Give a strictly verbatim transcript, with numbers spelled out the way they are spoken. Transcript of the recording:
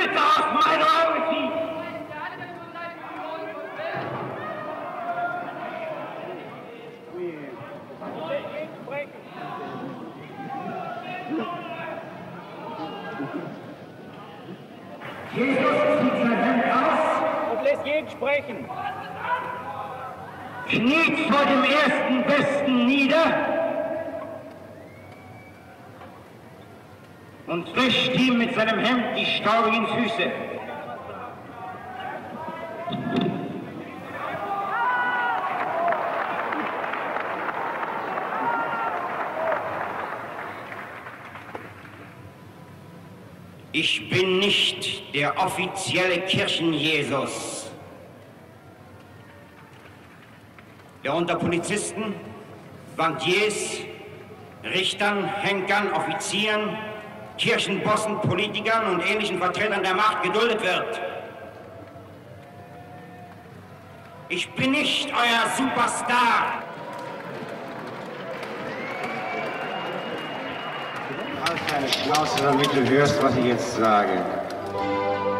bitte aus meinen Augen ziehen! Jesus zieht sein Hemd aus und lässt jeden sprechen. Kniet vor dem ersten Besten nieder und wäscht ihm mit seinem Hemd die staubigen Füße. Ich bin nicht der offizielle Kirchenjesus, der unter Polizisten, Bankiers, Richtern, Henkern, Offizieren, Kirchenbossen, Politikern und ähnlichen Vertretern der Macht geduldet wird. Ich bin nicht euer Superstar. Halt deine Schnauze, damit du hörst, was ich jetzt sage.